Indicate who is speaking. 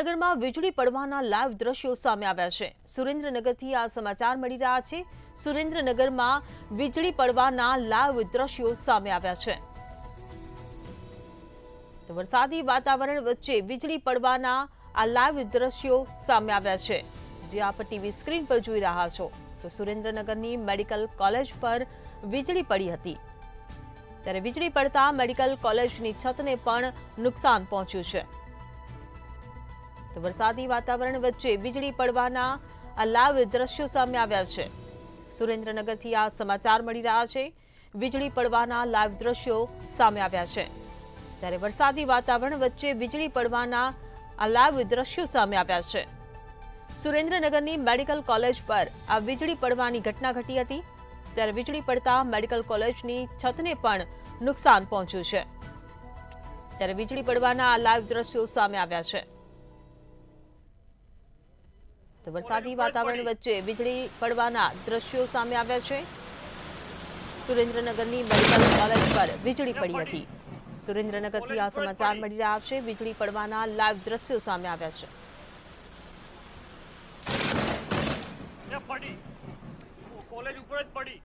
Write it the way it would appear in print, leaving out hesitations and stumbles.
Speaker 1: સુરેન્દ્રનગરમાં વીજળી પડવાના લાઈવ દ્રશ્યો સામે આવ્યા છે। સુરેન્દ્રનગરથી આ સમાચાર મળી રહ્યા છે। સુરેન્દ્રનગરમાં વીજળી પડવાના લાઈવ દ્રશ્યો સામે આવ્યા છે। તો વરસાદી વાતાવરણ વચ્ચે વીજળી પડવાના આ લાઈવ દ્રશ્યો સામે આવ્યા છે, જે આપ ટીવી સ્ક્રીન પર જોઈ રહ્યા છો। તો સુરેન્દ્રનગરની મેડિકલ કોલેજ પર વીજળી પડી હતી, ત્યારે વીજળી પડતા મેડિકલ કોલેજની છતને પણ નુકસાન પહોંચ્યું છે। તો વરસાદી વાતાવરણ વચ્ચે વીજળી પડવાના આ લાઈવ દ્રશ્યો સામે આવ્યા છે। સુરેન્દ્રનગરથી આ સમાચાર મળી રહ્યા છે। વીજળી પડવાના લાઈવ દ્રશ્યો સામે આવ્યા છે, ત્યારે વરસાદી વાતાવરણ વચ્ચે વીજળી પડવાના આ લાઈવ દ્રશ્યો સામે આવ્યા છે। સુરેન્દ્રનગરની મેડિકલ કોલેજ પર આ વીજળી પડવાની ઘટના ઘટી હતી, ત્યારે વીજળી પડતા મેડિકલ કોલેજની છતને પણ નુકસાન પહોંચ્યું છે। ત્યારે વીજળી પડવાના આ લાઈવ દ્રશ્યો સામે આવ્યા છે। તો વરસાદી વાતાવરણ વચ્ચે વીજળી પડવાના દ્રશ્યો સામે આવ્યા છે। સુરેન્દ્રનગરની મેડિકલ કોલેજ પર વીજળી પડી હતી। સુરેન્દ્રનગરથી આ સમાચાર મળી રહ્યા છે। વીજળી પડવાના લાઈવ દ્રશ્યો સામે આવ્યા છે।
Speaker 2: કોલેજ ઉપર જ પડી।